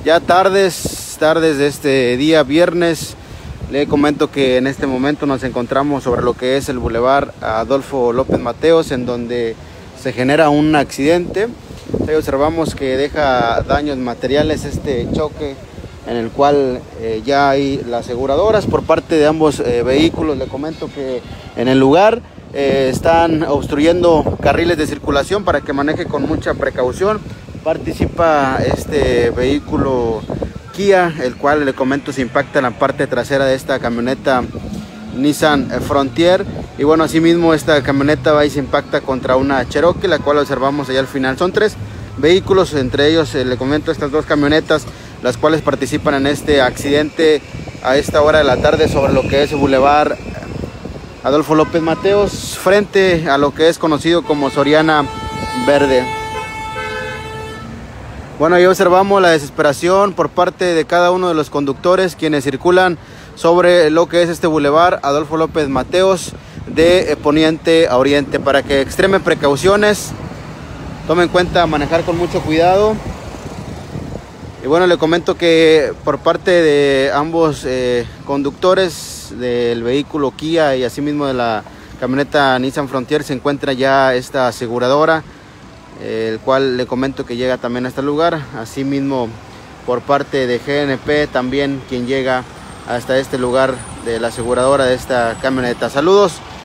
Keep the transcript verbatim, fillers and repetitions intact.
ya tardes, tardes de este día viernes. Le comento que en este momento nos encontramos sobre lo que es el Boulevard Adolfo López Mateos, en donde se genera un accidente. Ahí observamos que deja daños materiales este choque, en el cual eh, ya hay las aseguradoras por parte de ambos eh, vehículos. Le comento que en el lugar eh, están obstruyendo carriles de circulación para que maneje con mucha precaución. Participa este vehículo Kia, el cual le comento se impacta en la parte trasera de esta camioneta Nissan Frontier, y bueno, asimismo esta camioneta va y se impacta contra una Cherokee, la cual observamos allá al final. Son tres vehículos, entre ellos eh, le comento estas dos camionetas, las cuales participan en este accidente a esta hora de la tarde sobre lo que es el Boulevard Adolfo López Mateos, frente a lo que es conocido como Soriana Verde. Bueno, ahí observamos la desesperación por parte de cada uno de los conductores quienes circulan sobre lo que es este Boulevard Adolfo López Mateos de poniente a oriente, para que extremen precauciones, tomen en cuenta manejar con mucho cuidado. Y bueno, le comento que por parte de ambos eh, conductores del vehículo Kia y asimismo de la camioneta Nissan Frontier se encuentra ya esta aseguradora, eh, el cual le comento que llega también a este lugar. Asimismo por parte de G N P también, quien llega hasta este lugar de la aseguradora de esta camioneta. Saludos.